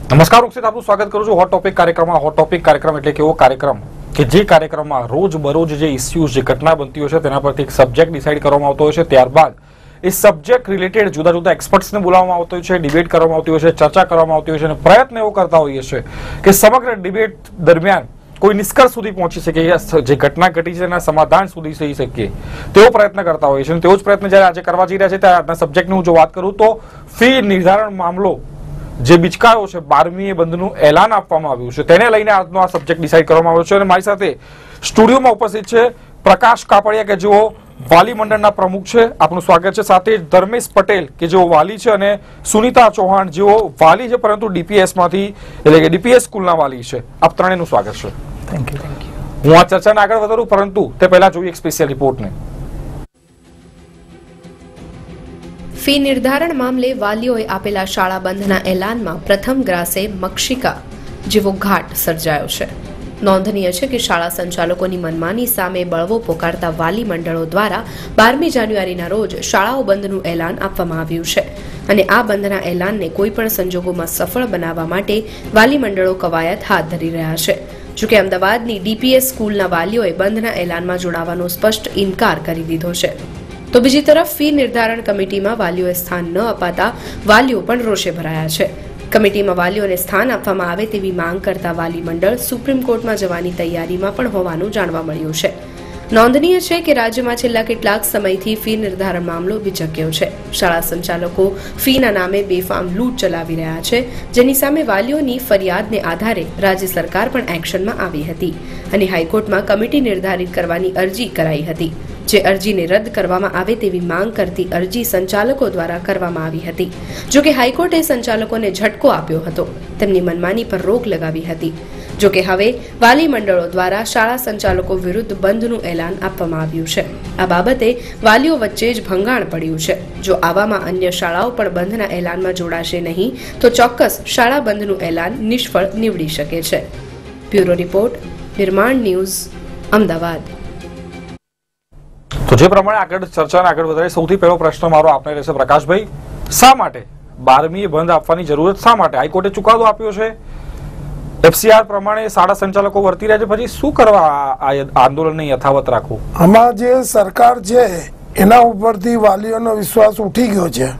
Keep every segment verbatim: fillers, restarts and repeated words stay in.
નમસ્કાર ઉક્ષિત, આપનું સ્વાગત કરું છું હોટ ટોપિક કાર્યક્રમમાં. હોટ ટોપિક કાર્યક્રમ એટલે કે એવો કાર્યક્રમ કે જે કાર્યક્રમમાં રોજ બરોજ જે ઇસ્યુઝ જે ઘટના બનતી હોય છે તેના પરથી એક સબ્જેક્ટ ડિસાઇડ કરવામાં આવતો હોય છે. ત્યારબાદ એ સબ્જેક્ટ રિલેટેડ જુદા જુદા એક્સપર્ટ્સને બોલાવવામાં આવતો હોય છે, ડિબેટ કરવામાં આવતી હોય છે, ચર્ચા કરવામાં આવતી હોય છે અને પ્રયત્ન એવો કરતા હોઈએ છે કે સમગ્ર ડિબેટ દરમિયાન કોઈ નિષ્કર્ષ સુધી પહોંચી શકે, જે ઘટના ઘટી છે એના સમાધાન સુધી થઈ શકીએ તેવો પ્રયત્ન કરતા હોઈએ છે. અને તેવો જ પ્રયત્ન જ્યારે આજે કરવા જઈ રહ્યા છે ત્યારે આજના સબ્જેક્ટની હું જો વાત કરું તો ફી નિર્ધારણ મામલો જે બિચકાયો છે, બારમી બંધનું એલાન આપવામાં આવ્યું છે, તેને લઈને આજનો આ સબ્જેક્ટ ડિસાઇડ કરવામાં આવ્યો છે. અને મારી સાથે સ્ટુડિયોમાં ઉપસ્થિત છે પ્રકાશ કાપડિયા કે જેઓ વાલી મંડળના પ્રમુખ છે, આપનું સ્વાગત છે. સાથે ધર્મેશ પટેલ કે જેઓ વાલી છે અને સુનિતા ચૌહાણ જેઓ વાલી છે પરંતુ ડીપીએસ માંથી એટલે કે ડીપીએસ સ્કૂલના વાલી છે. આપ ત્રણેયનું સ્વાગત છે. Thank you thank you. હું આ ચર્ચાને આગળ વધારું પરંતુ તે પહેલા જોઈએ એક સ્પેશિયલ રિપોર્ટને. ફી નિર્ધારણ મામલે વાલીઓએ આપેલા શાળા બંધના એલાનમાં પ્રથમ ગ્રાસે મક્ષિકા જેવો ઘાટ સર્જાયો છે. નોંધનીય છે કે શાળા સંચાલકોની મનમાની સામે બળવો પોકારતા વાલી મંડળો દ્વારા બારમી જાન્યુઆરીના રોજ શાળાઓ બંધનું એલાન આપવામાં આવ્યું છે અને આ બંધના એલાનને કોઈ પણ સંજોગોમાં સફળ બનાવવા માટે વાલી મંડળો કવાયત હાથ ધરી રહ્યા છે. જોકે અમદાવાદની ડીપીએસ સ્કૂલના વાલીઓએ બંધના એલાનમાં જોડાવાનો સ્પષ્ટ ઇનકાર કરી દીધો છે. તો બીજી તરફ ફી નિર્ધારણ કમિટીમાં વાલીઓએ સ્થાન ન અપાતા વાલીઓ પણ રોષે ભરાયા છે. કમિટીમાં વાલીઓને સ્થાન આપવામાં આવે તેવી માંગ કરતા વાલી મંડળ સુપ્રીમ કોર્ટમાં જવાની તૈયારીમાં પણ હોવાનું જાણવા મળ્યું છે. નોંધનીય છે કે રાજ્યમાં છેલ્લા કેટલાક સમયથી ફી નિર્ધારણ મામલો વિચક્યો છે. શાળા સંચાલકો ફીના નામે બેફામ લૂંટ ચલાવી રહ્યા છે, જેની સામે વાલીઓની ફરિયાદને આધારે રાજ્ય સરકાર પણ એક્શનમાં આવી હતી અને હાઈકોર્ટમાં કમિટી નિર્ધારિત કરવાની અરજી કરાઈ હતી, જે અરજીને રદ કરવામાં આવે તેવી માંગ કરતી અરજી સંચાલકો દ્વારા કરવામાં આવી હતી. જોકે હાઈકોર્ટે સંચાલકોને ઝટકો આપ્યો હતો, તેમની મનમાની પર રોક લગાવી હતી. જોકે હવે વાલી મંડળો દ્વારા શાળા સંચાલકો વિરુદ્ધ બંધનું એલાન આપવામાં આવ્યું છે. આ બાબતે વાલીઓ વચ્ચે જ ભંગાણ પડ્યું છે. જો આવામાં અન્ય શાળાઓ પણ બંધના એલાનમાં જોડાશે નહીં તો ચોક્કસ શાળા બંધનું એલાન નિષ્ફળ નીવડી શકે છે. Bureau report, Nirman news, Ahmedabad. તો જે પ્રમાણે આગળ ચર્ચાને આગળ વધારે સૌથી પહેલો પ્રશ્ન મારો આપને રહેશે પ્રકાશભાઈ, શા માટે બારમી બંધ આપવાની જરૂરત શા માટે? હાઈકોર્ટે ચુકાદો આપ્યો છે, એફસીઆર પ્રમાણે શાળા સંચાલકો વર્તી રહ્યા છે, પછી શું કરવા આ આંદોલનને યથાવત રાખવું? આમાં જે સરકાર છે એના ઉપરથી વાલીઓનો વિશ્વાસ ઉઠી ગયો છે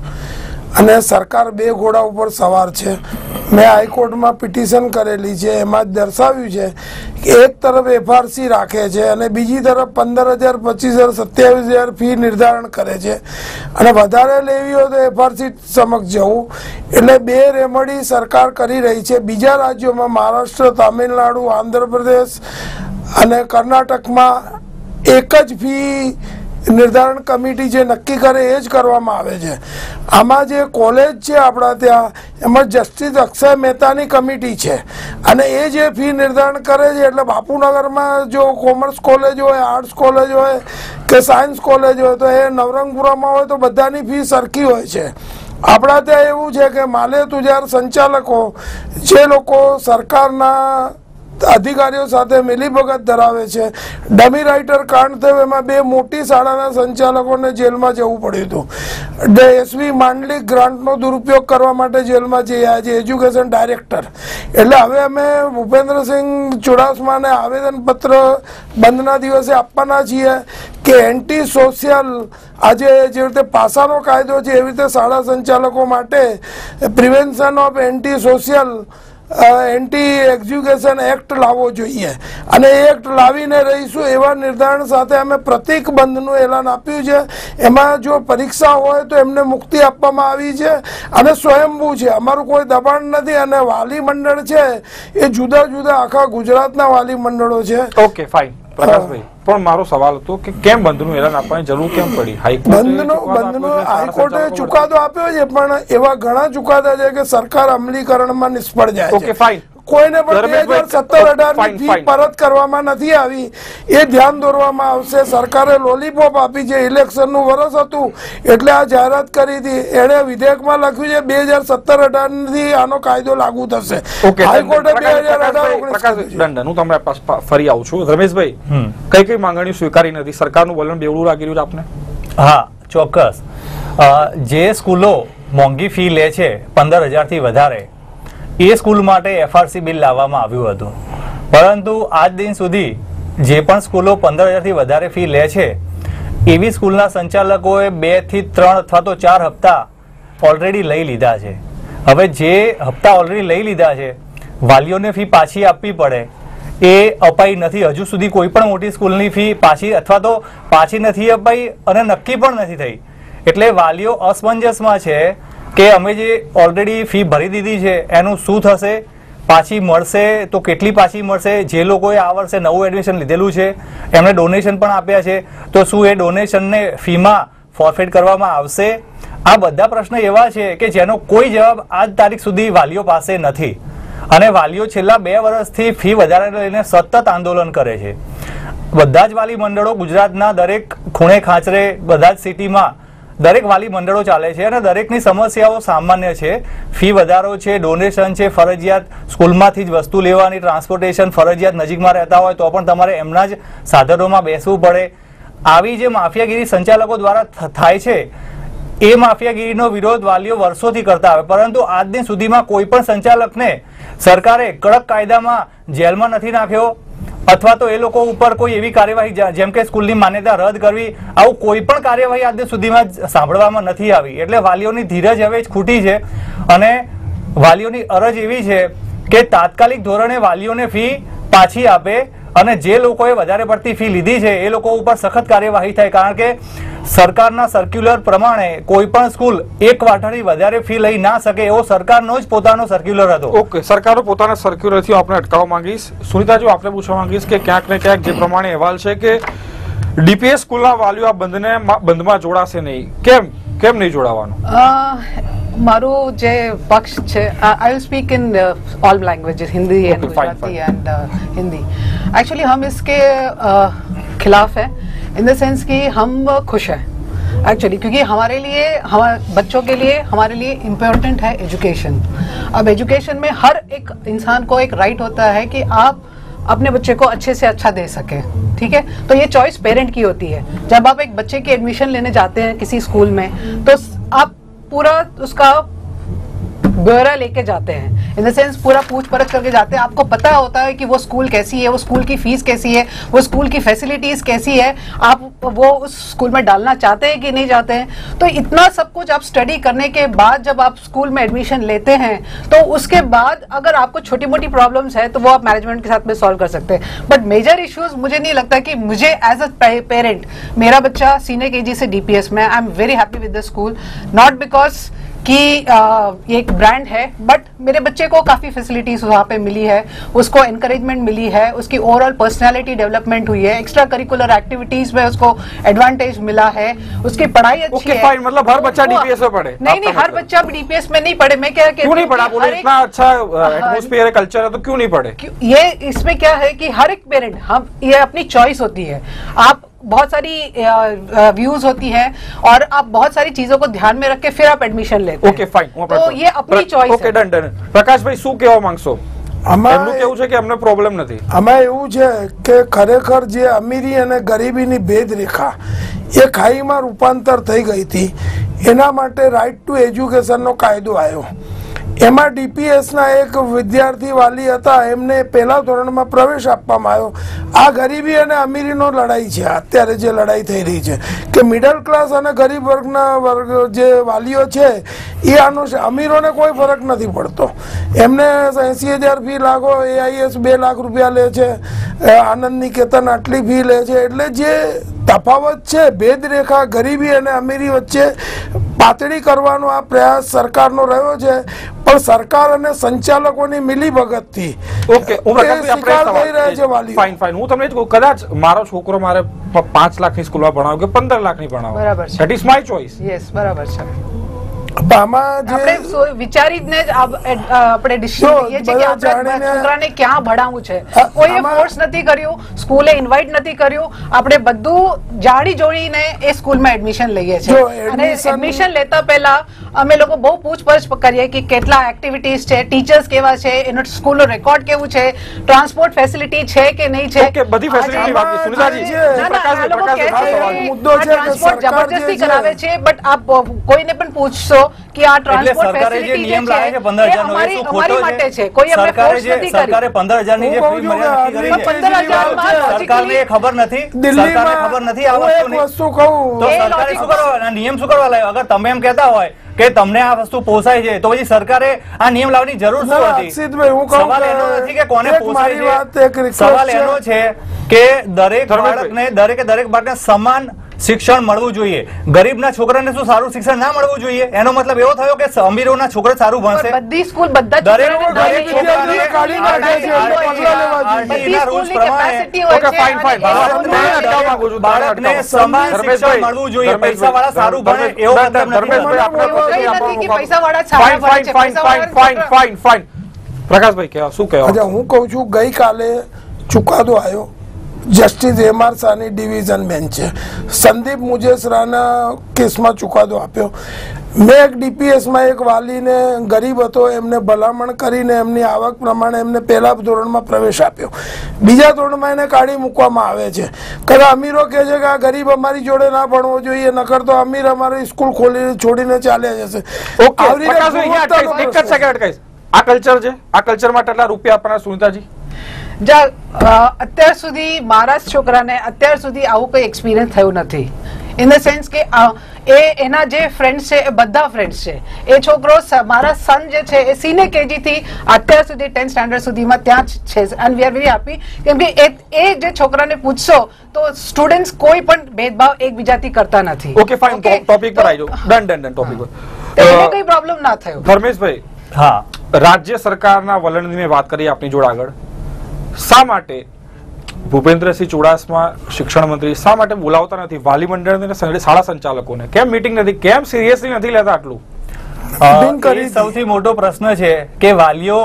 અને સરકાર બે ઘોડા ઉપર સવાર છે. મેં હાઈકોર્ટમાં પિટિશન કરેલી છે, એમાં જ દર્શાવ્યું છે કે એક તરફ એફઆરસી રાખે છે અને બીજી તરફ પંદર હજાર પચીસ હજાર સત્યાવીસ હજાર ફી નિર્ધારણ કરે છે અને વધારે લેવી હોય તો એફઆરસી સમક્ષ જવું. એટલે બે રેમડી સરકાર કરી રહી છે. બીજા રાજ્યોમાં મહારાષ્ટ્ર, તામિલનાડુ, આંધ્રપ્રદેશ અને કર્ણાટકમાં એક જ ફી નિર્ધારણ કમિટી જે નક્કી કરે એ જ કરવામાં આવે છે. આમાં જે કોલેજ છે આપણા ત્યાં, એમાં જસ્ટિસ અક્ષય મહેતાની કમિટી છે અને એ જે ફી નિર્ધારણ કરે છે. એટલે બાપુનગરમાં જો કોમર્સ કોલેજ હોય, આર્ટ્સ કોલેજ હોય કે સાયન્સ કોલેજ હોય તો એ નવરંગપુરામાં હોય તો બધાની ફી સરખી હોય છે. આપણા ત્યાં એવું છે કે માલે તુજાર સંચાલકો જે લોકો સરકારના અધિકારીઓ સાથે મિલીભગત ધરાવે છે, ડમી રાઇટર કાંડ થયો એમાં બે મોટી શાળાના સંચાલકોને જેલમાં જવું પડ્યું હતું. એસવી માંડલિક ગ્રાન્ટનો દુરુપયોગ કરવા માટે જેલમાં જયા છે, એજ્યુકેશન ડાયરેક્ટર. એટલે હવે અમે ભૂપેન્દ્રસિંહ ચુડાસમાને આવેદનપત્ર બંધના દિવસે આપવાના છીએ કે એન્ટી સોશિયલ આજે જે રીતે પાસાનો કાયદો છે એવી રીતે શાળા સંચાલકો માટે prevention of anti social anti education act લાવવો જોઈએ અને એ એક્ટ લાવીને રહીશું એવા નિર્ધારણ સાથે અમે પ્રતિક બંધનું એલાન આપ્યું છે. એમાં જો પરીક્ષા હોય તો એમને મુક્તિ આપવામાં આવી છે અને સ્વયંભૂ છે, અમારું કોઈ દબાણ નથી. અને વાલી મંડળ છે એ જુદા જુદા આખા ગુજરાતના વાલી મંડળો છે. Okay fine. પ્રકાશભાઈ, પણ મારો સવાલ હતો કે કેમ બંધનું એલાન આપવાની જરૂર કેમ પડી? બંધનો બંધનો હાઈકોર્ટે ચુકાદો આપ્યો છે પણ એવા ઘણા ચુકાદા છે કે સરકાર અમલીકરણમાં નિષ્ફળ જાય છે. Okay fine. કોઈને પણ બે હજાર સત્તર અઢાર ની ફી પરત કરવામાં નથી આવી, એ ધ્યાન દોરવામાં આવશે. સરકારે લોલીપોપ આપી છે, ઇલેક્શન નું વર્ષ હતું એટલે આ જાહેરાત કરી હતી. એને વિધેયકમાં લખ્યું છે બે હજાર સત્તર અઢાર થી આનો કાયદો લાગુ થશે. હાઈકોર્ટે બે હજાર અઢાર દંડન. હું તમને ફરી આવું છું. રમેશભાઈ, કઈ કઈ માંગણીઓ સ્વીકારી નથી? સરકારનું વલણ બેવડું લાગી રહ્યું છે આપને? હા, ચોક્કસ. જે સ્કૂલો મોંઘી ફી લે છે પંદર હજાર થી વધારે, એ સ્કૂલ માટે એફઆરસી બિલ લાવવામાં આવ્યું હતું, પરંતુ આજ દિન સુધી જે પણ સ્કૂલો પંદર હજારથી વધારે ફી લે છે એવી સ્કૂલના સંચાલકોએ બે થી ત્રણ અથવા તો ચાર હપ્તા ઓલરેડી લઈ લીધા છે. હવે જે હપ્તા ઓલરેડી લઈ લીધા છે વાલીઓને ફી પાછી આપવી પડે એ અપાઈ નથી. હજુ સુધી કોઈ પણ મોટી સ્કૂલની ફી પાછી અથવા તો પાછી નથી અપાઈ અને નક્કી પણ નથી થઈ. એટલે વાલીઓ અસમંજસમાં છે કે અમે જે ઓલરેડી ફી ભરી દીધી છે એનું શું થશે, પાછી મળશે તો કેટલી પાછી મળશે. જે લોકોએ આ વર્ષે નવું એડમિશન લીધેલું છે એમણે ડોનેશન પણ આપ્યા છે તો શું એ ડોનેશનને ફીમાં ફોરફેટ કરવામાં આવશે? આ બધા પ્રશ્ન એવા છે કે જેનો કોઈ જવાબ આજ તારીખ સુધી વાલીઓ પાસે નથી અને વાલીઓ છેલ્લા બે વર્ષથી ફી વધારે લઈને સતત આંદોલન કરે છે. બધા જ વાલી મંડળો ગુજરાતના દરેક ખૂણે ખાંચરે બધા જ સિટીમાં દરેક વાલી મંડળો ચાલે છે અને દરેકની સમસ્યાઓ સામાન્ય છે. ફી વધારો છે, ડોનેશન છે, ફરજિયાત સ્કૂલમાંથી જ વસ્તુ લેવાની, ટ્રાન્સપોર્ટેશન ફરજિયાત નજીકમાં રહેતા હોય તો પણ તમારે એમના જ સાધનોમાં બેસવું પડે. આવી જે માફિયાગીરી સંચાલકો દ્વારા થાય છે એ માફિયાગીરીનો વિરોધ વાલીઓ વર્ષોથી કરતા આવે, પરંતુ આજ દિન સુધીમાં કોઈ પણ સંચાલકને સરકારે કડક કાયદામાં જેલમાં નથી નાખ્યો અથવા તો એ લોકો ઉપર કોઈ એવી કાર્યવાહી જેમ કે સ્કૂલની માન્યતા રદ કરવી, આવું કોઈ પણ કાર્યવાહી આજ દિન સુધીમાં સાંભળવામાં નથી આવી. એટલે વાલીઓની ધીરજ હવે જ ખૂટી છે અને વાલીઓની અરજ એવી છે કે તાત્કાલિક ધોરણે વાલીઓને ફી પાછી આપે અને જે લોકોએ વધારે પડતી ફી લીધી છે એ લોકો ઉપર સખત કાર્યવાહી થાય. કારણ કે સરકારના સર્ક્યુલર પ્રમાણે કોઈ પણ સ્કૂલ એક ક્વાર્ટરથી વધારે ફી લઈ ના શકે એવો સરકારનો જ પોતાનો સર્ક્યુલર હતો. ઓકે, સરકારનો પોતાના સર્ક્યુલરથી આપણે અટકાવવા માંગીશ. સુનિતાજી, આપણે પૂછવા માંગીશ કે ક્યાંક ને ક્યાંક જે પ્રમાણે અહેવાલ છે કે ડીપીએસ સ્કૂલના વાલીઓ આ બંધને બંધમાં જોડાશે નહીં, કેમ કેમ નહીં જોડાવાનું? મારું જે પક્ષ છે, I will speak in all languages, Hindi and Gujarati and Hindi. Actually हम इसके uh, खिलाफ हैं इन द सेंस कि हम खुश हैं एक्चुअली, क्योंकि हमारे लिए हमारे बच्चों के लिए हमारे लिए इम्पोर्टेंट है एजुकेशन. अब एजुकेशन में हर एक इंसान को एक राइट होता है कि आप अपने बच्चे को अच्छे से अच्छा दे सके. ठीक है, तो ये चॉइस पेरेंट की होती है. जब आप एक बच्चे की एडमिशन लेने जाते हैं किसी स्कूल में तो आप पूरा उसका ब्यौरा लेके जाते हैं, इन द सेंस पूरा पूछ परछ करके जाते हैं. आपको पता होता है कि वो स्कूल कैसी है, वो स्कूल की फीस कैसी है, वो स्कूल की फैसिलिटीज कैसी है, आप वो उस स्कूल में डालना चाहते हैं कि नहीं चाहते हैं. तो इतना सब कुछ आप स्टडी करने के बाद जब आप स्कूल में एडमिशन लेते हैं तो उसके बाद अगर आपको छोटी मोटी प्रॉब्लम्स है तो वो आप मैनेजमेंट के साथ में सॉल्व कर सकते हैं. बट मेजर इश्यूज मुझे नहीं लगता कि मुझे एज अ पेरेंट, मेरा बच्चा सीनियर केजी से डीपीएस में, I am very happy with the school, not because कि ये एक ब्रांड है, बट मेरे बच्चे को काफ़ी फैसिलिटीज वहाँ पे मिली है, उसको एनकरेजमेंट मिली है, उसकी ओवरऑल पर्सनालिटी डेवलपमेंट हुई है, एक्स्ट्रा करिकुलर एक्टिविटीज में उसको एडवांटेज मिला है, उसकी पढ़ाई अच्छी okay, है. fine, मतलब हर बच्चा डीपीएस में पढ़े? नहीं नहीं, हर बच्चा डीपीएस में नहीं पढ़े. मैं क्या कहती क्यों नहीं पढ़ा? बोले इतना अच्छा एटमॉस्फेयर है, कल्चर है, तो क्यों नहीं पढ़े? ये इसमें क्या है कि हर एक पेरेंट, हम ये अपनी चॉइस होती है. आप बहुत सारी व्यूज होती है और आप बहुत सारी चीजों को ध्यान में रख के फिर आप एडमिशन लेते हैं. ओके फाइन, तो ये अपनी choice okay done done. Prakashbhai, શું કહેવા માંગશો? એમનું કેવું છે કે અમને પ્રોબ્લેમ નથી. આમાં એવું છે કે ખરેખર જે અમીરી અને ગરીબીની ભેદ રેખા એ ખાઈમાં રૂપાંતર થઈ ગઈ હતી. એના માટે રાઇટ ટુ એજ્યુકેશનનો કાયદો આવ્યો. એમાં ડીપીએસના એક વિદ્યાર્થી વાલી હતા, એમને પહેલા ધોરણમાં પ્રવેશ આપવામાં આવ્યો. આ ગરીબી અને અમીરીનો લડાઈ છે અત્યારે જે લડાઈ થઈ રહી છે કે મિડલ ક્લાસ અને ગરીબ વર્ગના વર્ગ જે વાલીઓ છે એ આનો અમીરોને કોઈ ફરક નથી પડતો. એમને એંસી હજાર ફી લાગો, એઆઈએસ બે લાખ રૂપિયા લે છે, આનંદ નિકેતન આટલી ફી લે છે. એટલે જે તફાવત છે, ભેદ રેખા ગરીબી અને અમીરી વચ્ચે પાતળી કરવાનો આ પ્રયાસ સરકારનો રહ્યો છે. પણ સરકાર અને સંચાલકોની મિલીભગતથી ઓકે ફાઇન ફાઇન હું તમને કદાચ મારો છોકરો મારે પાંચ લાખની સ્કૂલમાં ભણાવો કે પંદર લાખની ભણાવો, બરાબર છે, that is my choice. Yes, બરાબર છે. આમાં જે વિચારીને જ આપણે ડિસિઝન લઈએ છીએ કે આપણે છોકરાને ક્યાં ભણાવવું છે. કોઈએ ફોર્સ નથી કર્યું, સ્કૂલે ઇન્વાઇટ નથી કર્યું, આપણે બધું જાણી જોડીને એ સ્કૂલમાં એડમિશન લઈએ છીએ. અને એડમિશન લેતા પહેલા અમે લોકો બહુ પૂછપરછ કરીએ કે કેટલા એક્ટિવિટીઝ છે, ટીચર્સ કેવા છે, એનો સ્કૂલનો રેકોર્ડ કેવું છે, ટ્રાન્સપોર્ટ ફેસિલિટી છે કે નહીં છે. ઓકે, બધી ફેસિલિટી વાત છે સુનિતાજી. ટ્રાન્સપોર્ટ જબરજસ્તી કરાવે છે, બટ આપ કોઈને પણ પૂછશો કે આ એટલે ટ્રાન્સપોર્ટ સરકારે જે ફેસિલિટી નિયમ જે લાવે છે છે પંદર એ હજાર નો એ અમારી શું અમારી ખોટો માટે છે? છે, કોઈ અમે સરકારે ફોર્સ જે નથી કરી. સરકારે પંદર હજાર ની જે હું ફી કહું છું મર્યાદા કે નક્કી કરી છે, પંદર હજારમાં સરકારને એ ખબર નથી, સરકારને દિલ્હીમાં ખબર નથી આ હું એક વસ્તુની. વસ્તુ કહું, તો એ સરકારે logic- શું કરવા આ નિયમ શું કરવા લાવ્યો? અગર તમે એમ કહેતા હોય કે તમને આ વસ્તુ પોસાય છે તો પછી સરકારે આ નિયમ લાવવાની જરૂર શું ના, હતી? અક્ષિતભાઈ, હું કહું સવાલ કે એનો નથી કે કોને એક મારી પોસાય વાત, એક છે, request સવાલ છે. એનો છે કે દરેક ધર્મેશભાઈ. બાળકને દરેકે દરેક બાળકને સમાન શિક્ષણ મળવું જોઈએ. ગરીબના છોકરાને શું સારું શિક્ષણ ના મળવું જોઈએ? એનો મતલબ એવો થયો કે અમીરોના છોકરા સારું ભણશે? પણ બધી સ્કૂલ બધા દરેક છોકરાઓને દરેક દરેક છોકરાને કાઢી નાખે છે, એટલે પગલાં લેવા જોઈએ. આરટીઈ બધી ના રૂલ્સ સ્કૂલની પ્રમાણે capacity હોય ઓકે, છે fine, fine. અને એ બાળકને લોકોને- અટકાવવા માંગુ છું, બાળકને બાળકને સમાન ધર્મેશભાઈ, શિક્ષણ મળવું જોઈએ. ધર્મેશભાઈ, પૈસાવાળા સારું ભણે ધર્મેશભાઈ, એવો ના, મતલબ ના, નથી. ધર્મેશભાઈ, આપણે એવું પોતે કંઈ આપણો નથી કે મુકાબલો- પૈસાવાળા જ Fine, સારા ભણે fine, છે, fine, fine, પૈસાવાળા fine, fine, fine. Prakashbhai કહેવા શું કહેવા અચ્છા, હું કહું છું ગઈકાલે ચુકાદો આવ્યો, જસ્ટિસ એમ આર શાહની ડિવિઝન બેન્ચ છે, સંદીપ મુજેસરાના કેસમાં ચુકાદો આપ્યો. મેં એક ડીપીએસમાં એક વાલીને ગરીબ હતો, એમને ભલામણ કરીને એમની આવક પ્રમાણે એમને પહેલા ધોરણમાં પ્રવેશ આપ્યો, બીજા ધોરણમાં એને કાઢી મૂકવામાં આવે છે. કદાચ અમીરો કહે છે કે આ ગરીબ અમારી જોડે ના ભણવો જોઈએ, નકર તો અમીર અમારી સ્કૂલ ખોલી છોડીને ચાલ્યા જશે. ઓકે, પ્રકાશભાઈ, અહીંયા અટકાઈશ, એક જ સેકન્ડ અટકાઈશ. આ કલ્ચર છે, આ કલ્ચર માટે એટલા રૂપિયા આપવાના સુનિતાજી? જા અ, અત્યાર સુધી મારા જ છોકરાને અત્યાર સુધી આવું કોઈ એક્સપિરિયન્સ થયું નથી. ઇન ધ સેન્સ કે અ, એ એના જે ફ્રેન્ડ્સ છે એ બધા ફ્રેન્ડ્સ છે. એ છોકરો સ- મારા સન જે છે એ સિનિયર કેજી થી અત્યાર સુધી ટેન્થ સ્ટાન્ડર્ડ સુધીમાં ત્યાં જ છે. And we are very happy, કેમ કે એ એ જે છોકરાને પૂછશો તો સ્ટુડન્ટ્સ કોઈ પણ ભેદભાવ એકબીજાથી કરતા નથી. ઓકે, ફાઇન, ટોપિક પર આવી જાઓ. ડન ડન ડન ટોપિક પર. તેને અ, કોઈ પ્રોબ્લેમ ના થયો. ધર્મેશભાઈ, હા, રાજ્ય સરકારના વલણની મેં વાત કરી આપની જોડે આગળ. શા માટે ભૂપેન્દ્રસિંહ ચુડાસમા શિક્ષણ મંત્રી શા માટે બોલાવતા નથી વાલી મંડળ અને શાળા સંચાલકોને? કેમ મીટિંગ નથી, કેમ સિરિયસલી નથી લેતા આટલું? બિન કરી એ સૌથી મોટો પ્રશ્ન છે કે વાલીઓ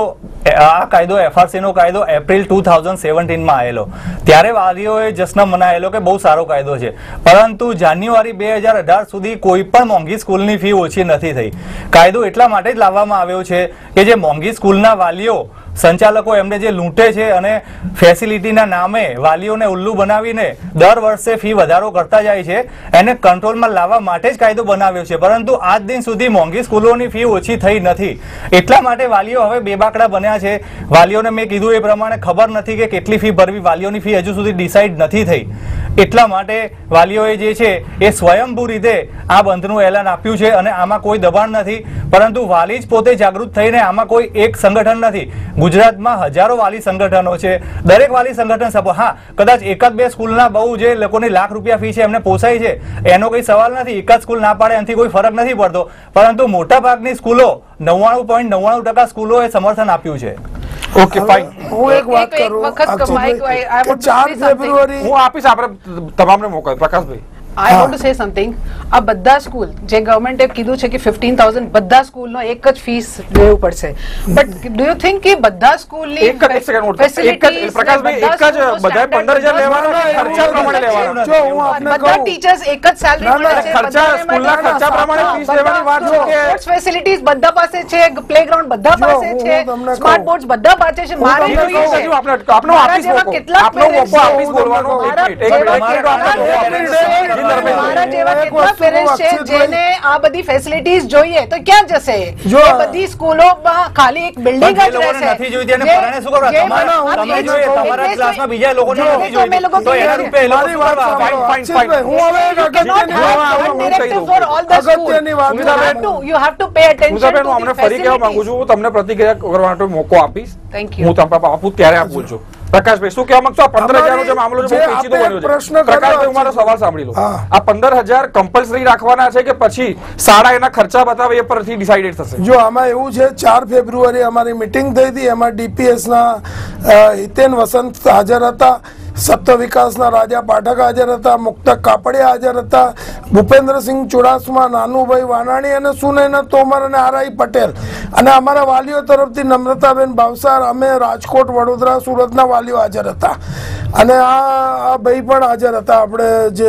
આ કાયદો એફઆરસી નો કાયદો એપ્રિલ ટુ થાઉઝન્ડ સેવન્ટીન માં આવેલો, ત્યારે વાલીઓએ જશ્ન મનાયેલો કે બહુ સારો કાયદો છે, પરંતુ જાન્યુઆરી બે હજાર અઢાર સુધી કોઈ પણ મોંઘી સ્કૂલની ફી ઓછી નથી થઈ. કાયદો એટલા માટે જ લાવવામાં આવ્યો છે કે જે મોંઘી સ્કૂલના વાલીઓ સંચાલકો એમને જે લૂંટે છે અને ફેસિલિટીના નામે વાલીઓને ઉલ્લુ બનાવીને દર વર્ષે ફી વધારો કરતા જાય છે, એને કંટ્રોલમાં લાવવા માટે જ કાયદો બનાવ્યો છે. પરંતુ આજ દિન સુધી મોંઘી સ્કૂલોની ફી ઓછી થઈ નથી. એટલા માટે વાલીઓ હવે બેબાકડા બન્યા છે. વાલીઓને મેં કીધું એ પ્રમાણે ખબર નથી કે કેટલી ફી ભરવી, વાલીઓની ફી હજુ સુધી ડિસાઇડ નથી થઈ. એટલા માટે વાલીઓએ જે છે એ સ્વયંભૂ રીતે આ બંધનું એલાન આપ્યું છે અને આમાં કોઈ દબાણ નથી, પરંતુ વાલી જ પોતે જાગૃત થઈને, આમાં કોઈ એક સંગઠન નથી. ગુજરાતમાં હજારો વાલી સંગઠનો છે, દરેક વાલી સંગઠન સપોર્ટ, હા કદાચ એકાદ બે સ્કૂલના બહુ જે લોકોની લાખ રૂપિયા ફી છે એમને પોસાય છે, એનો કોઈ સવાલ નથી, એકાદ સ્કૂલ ના પાડે એનાથી કોઈ ફરક નથી પડતો, પરંતુ મોટા ભાગની સ્કૂલો નવ્વાણું પોઈન્ટ નવ્વાણું ટકા સ્કૂલોએ સમર્થન આપ્યું છે. Okay, fine. હું એક વાત એક- એક કરું વખત અક્ષયભાઈ, કમાઈ- I- I કે want to ચાર say something. ફેબ્રુઆરી હું આપીશ, આપણે તમામને મોકલ. Prakashbhai, I want to say something. આ બધા સ્કૂલ જે ગવર્મેન્ટે કીધું છે કે ફિફ્ટીન થાઉઝન્ડ બધા સ્કૂલનો એક જ ફીસ લેવું પડશે, બટ ડુ યુ થિંક કે બધા સ્કૂલની એક જ એક સેકન્ડ નોટ. એક જ પ્રકાશભાઈ, એક જ બધાએ પંદર હજાર લેવાના કે ખર્ચા પ્રમાણે લેવાના? જો હું આપને બધા કહું, ટીચર્સ એક જ સેલરી ના, ના, મળે છે. ખર્ચા, બધાને સ્કૂલના મળે છે. ખર્ચા પ્રમાણે ફીસ બધા લેવાની વાત છે કે સ્પોર્ટ્સ ફેસિલિટીઝ બધા પાસે છે, પ્લેગ્રાઉન્ડ બધા જો, પાસે હું છે, તમને સ્માર્ટ કહું. બોર્ડ્સ બધા પાસે છે. મારે તમને જોઈએ કહું, છે. હજુ આપણે આપનો મારા આપીશ જેવા મોકો. કેટલાક આપનો parents મોકો છે. આપીશ બોલવાનો. એક મારા મિનિટ, એક મિનિટ, એક મિનિટ, જેવા આપનો મોકો આપીશ. જી, ધર્મેશભાઈ. મારા જેવા એક કેટલા વસ્તુ પેરેન્ટ્સ છે અક્ષયભાઈ. જેને આ બધી ફેસિલિટીઝ જોઈએ તો ક્યાં જશે? જો, એ બધી સ્કૂલોમાં ખાલી એક બિલ્ડિંગ પણ જ જે લોકોને રહેશે. નથી જોઈતી એને જે- પરાણે શું કરવા? જે- તમારા- હા, તમે એ જ- જોઈએ, એટલે તમારા જ ક્લાસમાં બીજા લોકોને જો, નથી એ તો અમે લોકો જોઈતી. તો એના કહીએ રૂપે એ લોકો મારી શું વાત કરવા? સાંભળો. Fine, fine, અક્ષયભાઈ, હું હવે એક You cannot અગત્યની have વાત- one directive for all the schools. અગત્યની વાત You have to you have to pay attention Sudhaben, હું to અમને the ફરી કહેવા માંગુ facilities. છું, હું તમને પ્રતિક્રિયા કરવા માટે મોકો આપીશ. Thank you. હું તમને આપું ત્યારે આપ બોલજો. પ્રકાશભાઈ, શું કહેવા માંગશો? આ પંદર હજાર નો જે મામલો છે, બહુ જે પેચીદો આપણે બન્યો છે. પ્રશ્ન કર્યો પ્રકાશભાઈ, હું મારો છે. સવાલ સાંભળી લો. હા. આ પંદર હજાર કમ્પલસરી રાખવાના છે કે પછી શાળા એના ખર્ચા બતાવે એ પરથી ડિસાઇડેડ થશે? જો આમાં એવું છે, ચાર ફેબ્રુઆરી અમારી મિટિંગ થઈ હતી, એમાં ડીપીએસ ના અ, હિતેન વસંત હાજર હતા, સપ્ત વિકાસના રાજા પાઠક હાજર હતા, મુક્તક કાપડિયા હાજર હતા, ભૂપેન્દ્રસિંહ ચુડાસમા, નાનુભાઈ વાનાણી અને સુનૈના તોમર અને આરઆઈ પટેલ, અને અમારા વાલીઓ તરફથી નમ્રતાબેન ભાવસાર, અમે રાજકોટ, વડોદરા, સુરતના વાલીઓ હાજર હતા, અને આ આ ભાઈ પણ હાજર હતા, આપણે જે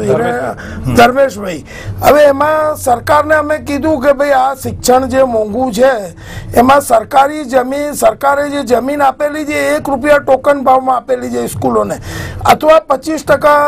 હિરે- ધર્મેશભાઈ. હવે એમાં સરકારને અમે કીધું કે ભાઈ આ શિક્ષણ જે મોંઘું છે એમાં સરકારી જમીન, સરકારે જે જમીન આપેલી છે એક રૂપિયા ટોકન ભાવમાં આપેલી છે સ્કૂલોને, અથવા પચીસ ટકા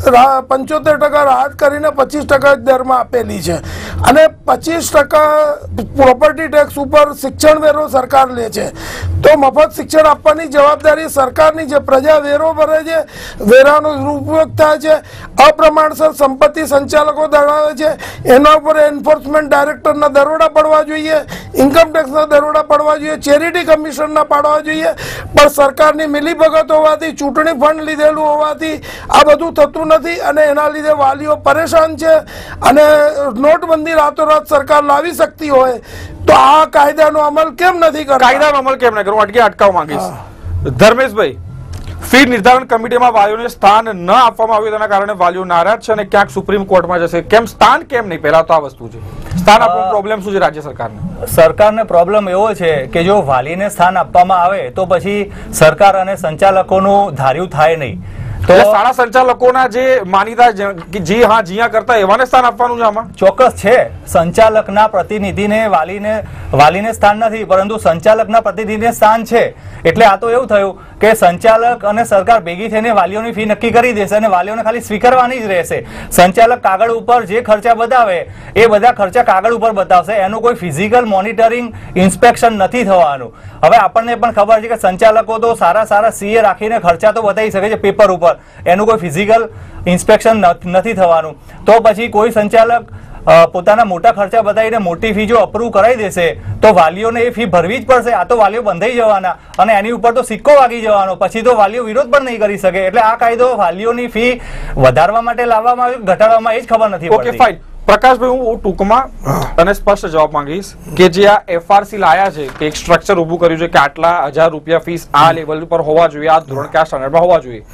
પંચોતેર ટકા રાહત કરીને પચીસ ટકા દરમાં આપેલી છે અને પચીસ ટકા પ્રોપર્ટી ટેક્સ ઉપર શિક્ષણ વેરો સરકાર લે છે. તો મફત શિક્ષણ આપવાની જવાબદારી સરકારની છે. પ્રજા વેરો ભરે છે, વેરાનો દુરુપયોગ થાય છે, અપ્રમાણસર સંપત્તિ સંચાલકો ધરાવે છે, એના ઉપર એન્ફોર્સમેન્ટ ડાયરેક્ટરના દરોડા પડવા જોઈએ, ઇન્કમ ટેક્સના દરોડા પડવા જોઈએ, ચેરિટી કમિશનના પાડવા જોઈએ. પણ સરકારની મિલીભગત હોવાથી, ચૂંટણી ફંડ લીધેલું હોવાથી આ બધું થતું નથી અને એના લીધે વાલીઓ પરેશાન છે. અને નોટબંધી રાતોરાત સરકાર લાવી શકતી હોય તો આ કાયદાનો અમલ કેમ નથી કરતા? કાયદાનો અમલ કેમ નહીં કરવો? અટકે અટકાવવા માંગીશ. ધર્મેશભાઈ, ફી નિર્ધારણ કમિટીમાં વાલીઓને સ્થાન ન આપવામાં આવ્યું તેના કારણે વાલીઓ નારાજ છે અને ક્યાંક સુપ્રીમ કોર્ટમાં જશે. કેમ સ્થાન કેમ નહીં? પહેલા તો આ વસ્તુ છે, સ્થાન આપવાનો પ્રોબ્લેમ શું છે રાજ્ય સરકારને? સરકારને પ્રોબ્લેમ એવો છે કે જો વાલીને સ્થાન આપવામાં આવે તો પછી સરકાર અને સંચાલકોનું ધાર્યું થાય નહીં. તો શાળા સંચાલકોના જે માનીતા જી હા જીયા કરતા એવાને સ્થાન આપવાનું છે આમાં? ચોક્કસ છે. સંચાલકના પ્રતિનિધિને વાલીને વાલીને સ્થાન નથી, પરંતુ સંચાલકના પ્રતિનિધિને સ્થાન છે. એટલે આ તો એવું થયું કે સંચાલક અને સરકાર ભેગી થઈને વાલીઓની ફી નક્કી કરી દેશે અને વાલીઓને ખાલી સ્વીકારવાની જ રહેશે. સંચાલક કાગળ ઉપર જે ખર્ચા બતાવે એ બધા ખર્ચા કાગળ ઉપર બતાવશે, એનું કોઈ ફિઝિકલ મોનિટરિંગ ઇન્સ્પેક્શન નથી થવાનું. હવે આપણને પણ ખબર છે કે સંચાલકો તો સારા સારા સીએ રાખીને ખર્ચા તો બતાવી શકે છે પેપર ઉપર, એનું કોઈ ફિઝિકલ ઇન્સ્પેક્શન નથી થવાનું. તો પછી કોઈ સંચાલક પોતાના મોટા ખર્ચા બતાવીને મોટી ફી જો અપ્રૂવ કરાવી દેશે તો વાલીઓને એ ફી ભરવી જ પડશે. આ તો વાલીઓ બંધાઈ જવાના અને એની ઉપર તો સિક્કો વાગી જવાનો, પછી તો વાલીઓ વિરોધ પણ નહીં કરી શકે. એટલે આ કાયદો વાલીઓની ફી વધારવા માટે લાવવામાં આવ્યો, ઘટાડવામાં એ જ ખબર નથી પડતી. Okay fine. પ્રકાશભાઈ, હું ટૂંકમાં અને સ્પષ્ટ જવાબ માંગીશ કે જે આ એફઆરસી લાયા છે કે એક સ્ટ્રક્ચર ઊભું કર્યું છે કે આટલા હજાર રૂપિયા ફીસ આ લેવલ પર હોવા જોઈએ, આ ધોરણ કે આ સ્ટાન્ડર્ડમાં હોવા જોઈએ,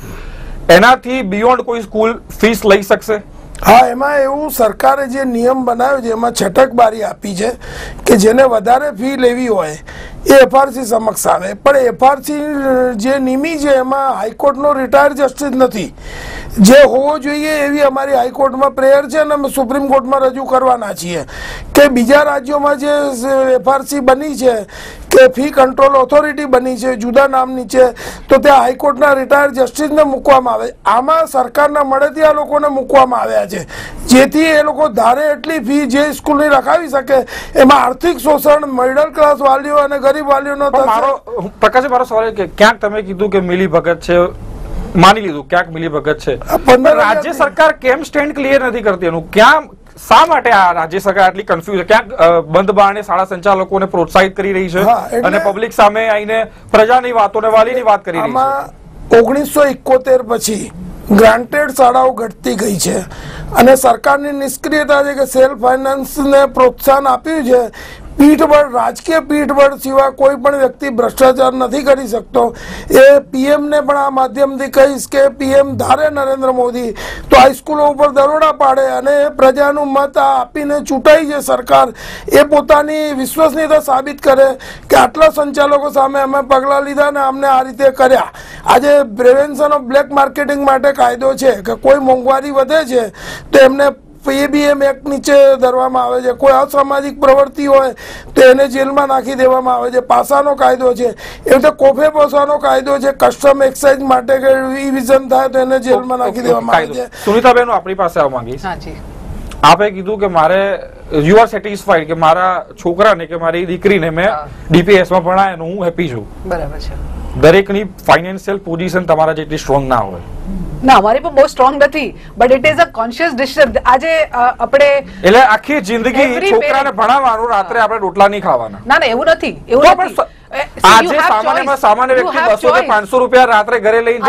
એનાથી બિયોન્ડ કોઈ સ્કૂલ ફીસ લઈ શકશે? હા, એમાં એવું સરકારે જે નિયમ બનાવ્યો છે એમાં છટકબારી આપી છે કે જેને વધારે ફી લેવી હોય એ એફઆરસી સમક્ષ આવે. પણ એફઆરસી જે નિમી છે એમાં હાઈકોર્ટનો રિટાયર જસ્ટિસ નથી. જે હોવો જોઈએ એવી અમારી હાઈકોર્ટમાં પ્રેયર છે અને અમે સુપ્રીમ કોર્ટમાં રજૂ કરવાના છીએ કે બીજા રાજ્યોમાં જે એફઆરસી બની છે કે ફી કંટ્રોલ ઓથોરિટી બની છે જુદા નામની છે, તો ત્યાં હાઈકોર્ટના રિટાયર જસ્ટિસને મૂકવામાં આવે. આમાં સરકારના મળેથી આ લોકોને મૂકવામાં આવ્યા છે જેથી એ લોકો ધારે એટલી ફી જે સ્કૂલની રખાવી શકે. એમાં આર્થિક શોષણ મિડલ ક્લાસ વાલીઓ અને ગરીબ વાલીઓનો મારો પ્રકાશ મારો સવાલ કે ક્યાંક તમે કીધું કે મિલી ભગત છે, માની લીધું ક્યાંક મિલી ભગત છે, રાજ્ય સરકાર કેમ સ્ટેન્ડ ક્લિયર નથી કરતી એનું? ક્યાં શા માટે આ રાજ્ય સરકાર આટલી કન્ફ્યુઝ છે? ક્યાંક બંધ બારણે શાળા સંચાલકોને પ્રોત્સાહિત કરી રહી છે અને પબ્લિક સામે આવીને પ્રજાની વાતોને વાલીની વાત કરી રહી છે. ઓગણીસો એકોતેર પછી ગ્રાન્ટેડ શાળાઓ ઘટતી ગઈ છે અને સરકારની નિષ્ક્રિયતા છે કે સેલ્ફ ફાઇનાન્સને પ્રોત્સાહન આપ્યું છે. પીઠબળ, રાજકીય પીઠબળ સિવાય કોઈ પણ વ્યક્તિ ભ્રષ્ટાચાર નથી કરી શકતો. એ પીએમને પણ આ માધ્યમથી કહીશ કે પીએમ ધારે નરેન્દ્ર મોદી તો હાઈસ્કૂલો ઉપર દરોડા પાડે અને પ્રજાનું મત આપીને ચૂંટાઈ છે સરકાર, એ પોતાની વિશ્વસનીયતા સાબિત કરે કે આટલા સંચાલકો સામે અમે પગલાં લીધા ને અમને આ રીતે કર્યા. આજે પ્રિવેન્શન ઓફ બ્લેક માર્કેટિંગ માટે કાયદો છે કે કોઈ મોંઘવારી વધે છે તો એમને એબીએમ એક્ટ નીચે ધરવામાં આવે છે. કોઈ અસામાજિક પ્રવૃત્તિ હોય તો એને જેલમાં નાખી દેવામાં આવે છે. પાસાનો કાયદો છે, એ રીતે કોફે પોસાનો કાયદો છે. કસ્ટમ એક્સાઇઝ માટે કે રિવિઝન થાય તો એને જેલમાં નાખી દેવામાં આવે છે. સુનિતાબેન, આપણી પાસે આવવા માંગીશ. આપે કીધું કે મારે યુ આર સેટિસ્ફાઈડ કે મારા છોકરાને કે મારી દીકરીને મેં ડીપીએસમાં ભણાય હું હેપી છું. બરાબર છે. દરેકની ફાઇનાન્શિયલ પોઝિશન તમારા જેટલી સ્ટ્રોંગ ના હોય. ના, અમારી પણ બહુ સ્ટ્રોંગ નથી, but it is a conscious decision. આજે આપણે એટલે આખી જિંદગી છોકરાને ભણાવવાનું, રાત્રે આપણે રોટલા નહીં ખાવાના. ના ના, એવું નથી, એવું નથી. આજે સામાન્ય સામાન્ય વ્યક્તિ બસો કે પાંચસો રૂપિયા રાત્રે ઘરે લઈને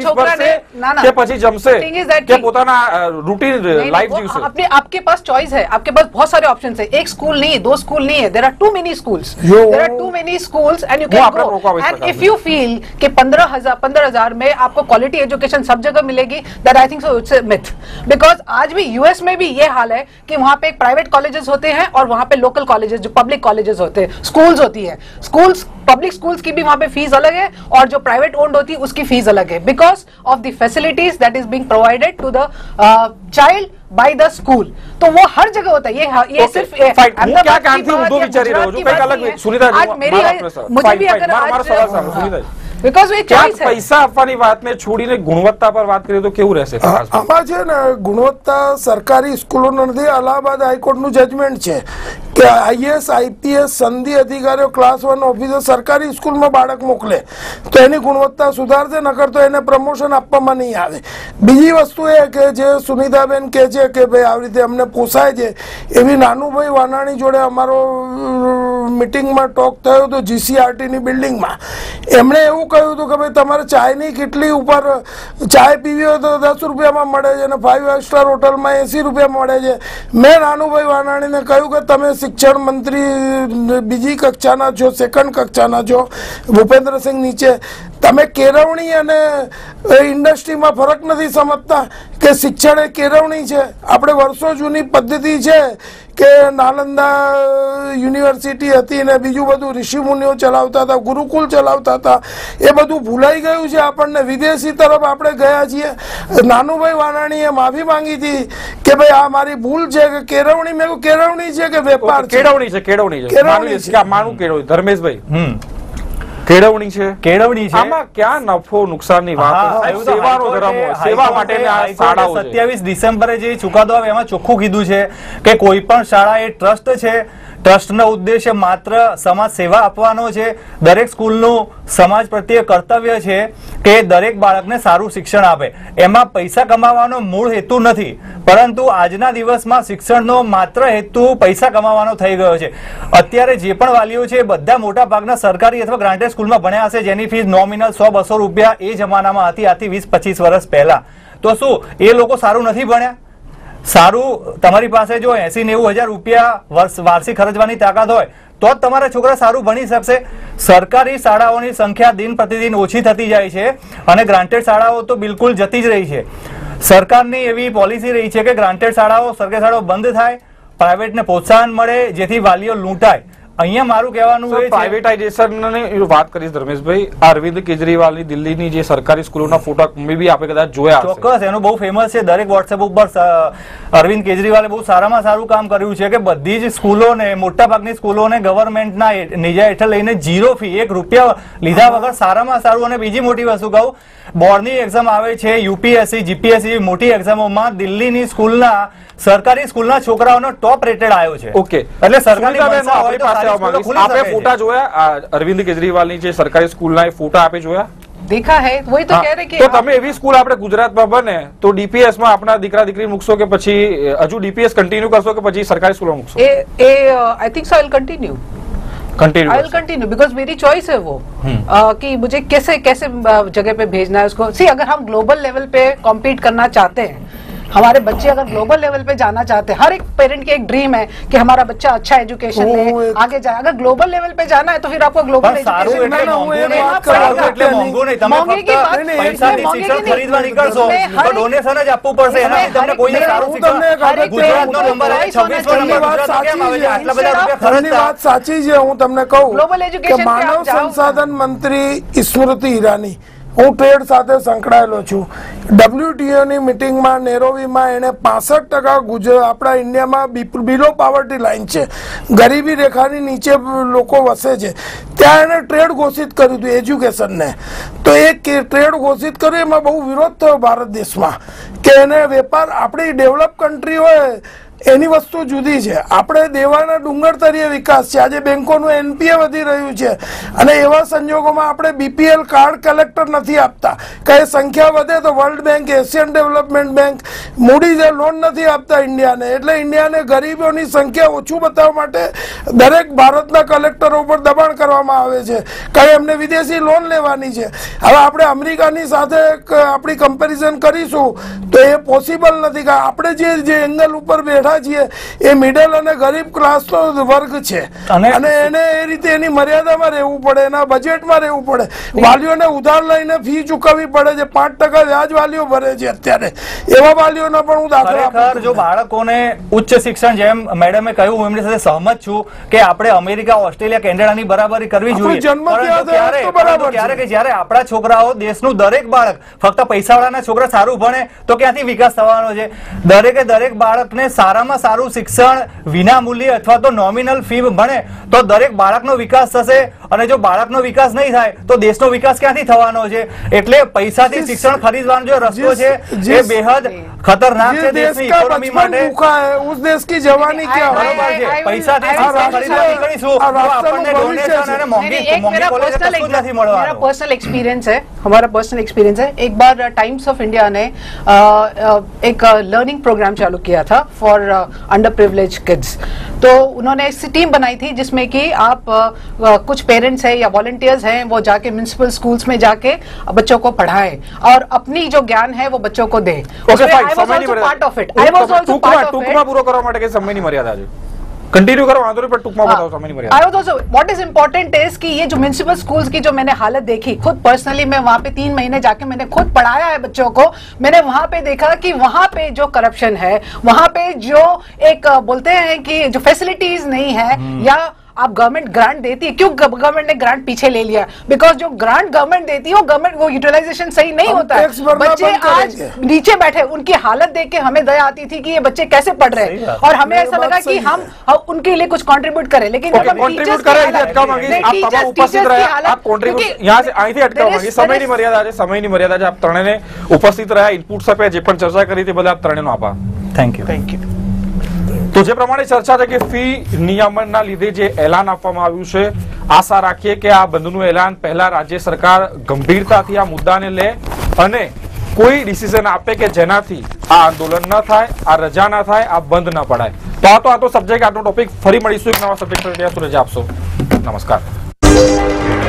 જાય કે પછી જમશે કે પોતાના રૂટીન લાઈફ જીવશે. अपने आपके पास चॉइस है, आपके पास बहुत सारे ऑप्शंस है. एक स्कूल नहीं, दो स्कूल नहीं है, there are too many schools, there are too many schools and you can go. And if you feel कि पंद्रह हजार पंद्रह हजार में आपको क्वालिटी एजुकेशन सब जगह मिलेगी, that I think so it's a myth. Because आज भी यूएस में भी ये हाल है कि वहां पे एक प्राइवेट कॉलेजेस होते हैं और वहां पे लोकल कॉलेजेस जो पब्लिक कॉलेजेस होते हैं, स्कूल्स होती है. स्कूल्स पब्लिक स्कूल्स की भी वहां पे फीस अलग है और जो प्राइवेट ओन्ड होती है उसकी फीस अलग है, because of the facilities that is being provided to the child by the school. तो वो हर जगह होता है. ये ये सिर्फ क्या काम थी उर्दू विचारी रहो जो कई अलग सुनीता आज मेरी मुझे भी अगर आज because we choice hai. પૈસા આપવાની વાતને છોડીને ગુણવત્તા પર વાત કરીએ તો કેવું રહેશે? આમાં છે ને ગુણવત્તા સરકારી સ્કૂલોનો નથી, અલ્હાબાદ હાઈકોર્ટનું જજમેન્ટ છે કે આઈએસ આઈપીએસ સંધિ અધિકારીઓ ક્લાસ વન ઓફિસર સરકારી સ્કૂલમાં બાળક મોકલે તો એની ગુણવત્તા સુધારશે, નકર તો એને પ્રમોશન આપવામાં નહીં આવે. બીજી વસ્તુ એ કે જે સુનિતાબેન કહે છે કે ભાઈ આવી રીતે અમને પોસાય છે, એવી નાનુભાઈ વાનાણી જોડે અમારો મીટિંગમાં ટોક થયો હતો જીસીઆરટીની બિલ્ડિંગમાં. એમણે એવું કહ્યું હતું કે ભાઈ તમારે ચાયની કેટલી ઉપર ચાય પીવી હોય તો દસ રૂપિયામાં મળે છે અને ફાઇવ સ્ટાર હોટલમાં એસી રૂપિયામાં મળે છે. મેં નાનુભાઈ વાનાણીને કહ્યું કે તમે શિક્ષણ મંત્રી બીજી કક્ષાના છો, સેકન્ડ કક્ષાના છો, ભૂપેન્દ્રસિંહ નીચે, તમે કેળવણી અને ઇન્ડસ્ટ્રીમાં ફરક નથી સમજતા કે શિક્ષણ એ કેળવણી છે. આપણે વર્ષો જૂની પદ્ધતિ છે કે નાલંદા યુનિવર્સિટી હતી ને બીજું બધું ઋષિમુનિઓ ચલાવતા હતા, ગુરુકુલ ચલાવતા હતા, એ બધું ભૂલાઈ ગયું છે આપણને. વિદેશી તરફ આપણે ગયા છીએ. નાનુભાઈ વાનાણીએ માફી માંગી હતી કે ભાઈ આ મારી ભૂલ છે કે કેળવણી, મેં કેળવણી છે કે વેપાર? કેળવણી છે, કેળવણી છે, માનું કેળવણી. ધર્મેશભાઈ, કેળવણી છે, કેળવણી છે. આમાં ક્યાં નફો નુકસાનની વાત? સેવાનો ધર્મ હોય, સેવા માટેની આ શાળાઓ છે. સત્યાવીસ ડિસેમ્બરે જે ચુકાદો આવે એમાં ચોખ્ખું કીધું છે કે કોઈ પણ શાળા એ ટ્રસ્ટ છે, ટ્રસ્ટનો ઉદ્દેશ્ય માત્ર સમાજ સેવા આપવાનો છે. દરેક સ્કૂલનું સમાજ પ્રત્યે કર્તવ્ય છે કે દરેક બાળકને સારું શિક્ષણ આપે. એમાં પૈસા કમાવાનો મૂળ હેતુ નથી, પરંતુ આજના દિવસમાં શિક્ષણનો માત્ર હેતુ પૈસા કમાવાનો થઈ ગયો છે. અત્યારે જે પણ વાલીઓ છે બધા મોટા ભાગના સરકારી અથવા ગ્રાન્ટેડ સ્કૂલમાં ભણ્યા હશે, જેની ફીસ નોમિનલ સો બસો રૂપિયા એ જમાનામાં હતી, આથી વીસ પચીસ વર્ષ પહેલા. તો શું એ લોકો સારું નથી ભણ્યા? સારું, તમારી પાસે જો એસી નેવું હજાર રૂપિયા વર્ષ વાર્ષિક ખર્ચવાની તાકાત હોય તો જ તમારા છોકરા સારું ભણી શકશે. સરકારી શાળાઓની સંખ્યા દિન પ્રતિદિન ઓછી થતી જાય છે અને ગ્રાન્ટેડ શાળાઓ તો બિલકુલ જતી જ રહી છે. સરકારની એવી પોલિસી રહી છે કે ગ્રાન્ટેડ શાળાઓ, સરકારી શાળાઓ બંધ થાય, પ્રાઇવેટને પ્રોત્સાહન મળે જેથી વાલીઓ લૂંટાય. અહીંયા મારું કહેવાનું એ પ્રાઇવેટાઇઝેશનની વાત કરીશ ધર્મેશભાઈ. અરવિંદ કેજરીવાલની દિલ્હીની જે સરકારી સ્કૂલોના ફોટા મે બી આપણે કદાચ જોયા હશે. ચોક્કસ, એનું બહુ ફેમસ છે. દરેક વોટ્સએપ ઉપર અરવિંદ કેજરીવાલે બહુ સારામાં સારું કામ કર્યું છે કે બધી જ સ્કૂલોને, મોટા ભાગની સ્કૂલોને ગવર્મેન્ટના નેજા હેઠળ લઈને જીરો ફી, એક રૂપિયા લીધા વગર સારામાં સારું. અને બીજી મોટી વસ્તુ કહું, બોર્ડની એક્ઝામ આવે છે, યુપીએસસી જીપીએસસી જેવી મોટી એક્ઝામોમાં દિલ્હીની સ્કૂલના સરકારી સ્કૂલના છોકરાઓનો ટોપ રેટેડ આવ્યો છે. ઓકે, એટલે સરકારી આપણે ફોટા જોયા અરવિંદ કેજરીવાલની જે સરકારી સ્કૂલના એ ફોટા આપે જોયા? देखा है, वही तो कह रहे कि તો તમે એવી સ્કૂલ આપણે ગુજરાતમાં બને તો ડીપીએસ માં આપણા દીકરા દીકરી મૂકશો કે પછી હજુ ડીપીએસ કન્ટિન્યુ કરશો કે પછી સરકારી સ્કૂલમાં મૂકશો? Uh uh I think so I will continue continue I will continue because मेरी चॉइस है वो कि मुझे कैसे कैसे जगह पे भेजना है उसको. सी अगर हम ग्लोबल लेवल पे कॉम्पीट करना चाहते हैं, हमारे बच्चे अगर ग्लोबल लेवल पे जाना चाहते हैं, हर एक पेरेंट की एक ड्रीम है कि हमारा बच्चा अच्छा एजुकेशन ले, आगे जाए. अगर ग्लोबल लेवल पे जाना है तो फिर आपको ग्लोबल एजुकेशन વાત સાચી છે. હું તમને કહું, ગ્લોબલ એજ્યુકેશન માનવ સંસાધન મંત્રી સ્મૃતિ ઈરાની, હું ટ્રેડ સાથે સંકળાયેલો છું. ડબ્લ્યુટીઓ ની મિટિંગમાં નેરોબીમાં એને પાસઠ ટકા ગુજરાત આપણા ઇન્ડિયામાં બિલો પાવર્ટી લાઇન છે, ગરીબી રેખાની નીચે લોકો વસે છે, ત્યાં એને ટ્રેડ ઘોષિત કર્યું હતું એજ્યુકેશનને. તો એ ટ્રેડ ઘોષિત કર્યું એમાં બહુ વિરોધ થયો ભારત દેશમાં કે એને વેપાર, આપણી ડેવલપ કન્ટ્રી હોય એની વસ્તુ જુદી છે. આપણે દેવાના ડુંગર તરીકે વિકાસ છે. આજે બેંકોનું એનપીએ વધી રહ્યું છે અને એવા સંજોગોમાં આપણે બીપીએલ કાર્ડ કલેક્ટર નથી આપતા. કે સંખ્યા વધે તો world bank, Asian development bank, મૂડીઝે લોન નથી આપતા ઇન્ડિયાને. એટલે ઇન્ડિયાને ગરીબોની સંખ્યા ઓછું બતાવવા માટે દરેક ભારતના કલેક્ટરો ઉપર દબાણ કરવામાં આવે છે કે એમને વિદેશી લોન લેવાની છે. હવે આપણે અમેરિકાની સાથે આપણી કમ્પેરિઝન કરીશું તો એ પોસિબલ નથી. કે આપણે જે જે એંગલ ઉપર બેઠા છીએ એ મિડલ અને ગરીબ ક્લાસનો વર્ગ છે અને એને એ રીતે એની મર્યાદામાં રહેવું પડે, એના બજેટમાં રહેવું પડે. વાલીઓને ઉધાર લઈને ફી ચૂકવવી પડે છે, પાંચ ટકા વ્યાજ વાલીઓ ભરે છે અત્યારે. એવા વાલીઓના પણ હું દાખલા આપું. જો બાળકોને ઉચ્ચ શિક્ષણ, જેમ મેડમે કહ્યું, હું એમની સાથે સહમત છું કે આપણે અમેરિકા, ઓસ્ટ્રેલિયા, કેનેડાની બરાબરી કરવી જોઈએ. ક્યારે કે જયારે આપણા છોકરાઓ, દેશનું દરેક બાળક, ફક્ત પૈસાવાળાના છોકરા સારું ભણે તો ક્યાંથી વિકાસ થવાનો છે? દરેકે દરેક બાળકને સારા સારામાં સારું શિક્ષણ વિના મૂલ્યે અથવા તો નોમિનલ ફી ભણે તો દરેક બાળકનો વિકાસ થશે, અને જો બાળકનો વિકાસ નહીં થાય તો દેશનો વિકાસ ક્યાંથી થવાનો છે? એટલે પૈસાથી શિક્ષણ ખરીદવાનો જે રસ્તો છે એ બેહદ ખતરનાક છે દેશની ઇકોનોમી માટે. उस देश की जवानी क्या બરોબર છે, પૈસાથી શિક્ષણ ખરીદવા નીકળીશું તો આપણને ડોનેશન અને મોંઘી મોંઘી કોલેજ કશું જ નથી મળવાનું. मेरा पर्सनल एक्सपीरियंस है, हमारा पर्सनल एक्सपीरियंस है. एक बार टाइम्स ऑफ इंडिया ने अ, अ, एक लर्निंग प्रोग्राम चालू किया था फॉर अंडर प्रिविलेज किड्स. तो उन्होंने ऐसी टीम बनाई थी जिसमें कि आप अ, अ, कुछ पेरेंट्स हैं या वॉलंटियर्स हैं, वो जाके म्युनिसिपल स्कूल्स में जाके बच्चों को पढ़ाएं और अपनी जो ज्ञान है वो बच्चों को दें. Part of it I was also part of ટૂંકમાં પૂરો કરવા માટે કે સમયની મર્યાદા છે. कंटिन्यू करो, आंदोलन पर टूकमा बताओ, समझ नहीं मरिया. I was also what is important is कि ये जो म्युनिसिपल स्कूल्स की जो मैंने हालत देखी खुद पर्सनली, मैं वहाँ पे तीन महीने जाके मैंने खुद पढ़ाया है बच्चों को. मैंने वहाँ पे देखा कि वहाँ पे जो करप्शन है, वहाँ पे जो एक बोलते हैं कि जो फैसिलिटीज नहीं है, या आप गवर्नमेंट ग्रांट देती है, क्यों गवर्नमेंट ने ग्रांट पीछे ले लिया? बिकॉज जो ग्रांट गवर्नमेंट देती है वो गवर्नमेंट वो यूटिलाइजेशन सही नहीं होता है. बच्चे आज नीचे बैठे, उनकी हालत देख के हमें दया आती थी कि ये बच्चे कैसे पढ़ रहे हैं, और हमें ऐसा लगा कि हम उनके लिए कुछ कंट्रीब्यूट करें. लेकिन कंट्रीब्यूट करें अटका मांगी, आप तमाम उपस्थित रहे, आप कंट्रीब्यूट यहाँ से અહીંથી અટકાવવા માંગી. સમયની મર્યાદા છે, સમયની મર્યાદા છે. આપ ત્રણેયને ઉપસ્થિત રહ્યા, ઇનપુટ્સ આપ્યા, જે પણ ચર્ચા કરી તે બદલ આપ ત્રણેયનો આભાર. Thank you. Thank you. તો જે પ્રમાણે ચર્ચા છે કે ફી નિયમનના લીધે જે એલાન આપવામાં આવ્યું છે, આશા રાખીએ કે આ બંધનું એલાન પહેલા રાજ્ય સરકાર ગંભીરતાથી આ મુદ્દાને લે અને કોઈ ડિસિઝન આપે કે જેનાથી આ આંદોલન ન થાય, આ રજા ન થાય, આ બંધ ન પડાય. તો આ તો આ તો સબ્જેક્ટ, આટલો ટોપિક. ફરી મળીશું એક નવા સબ્જેક્ટ પર. ત્યાં સુધી રજા આપશો. નમસ્કાર.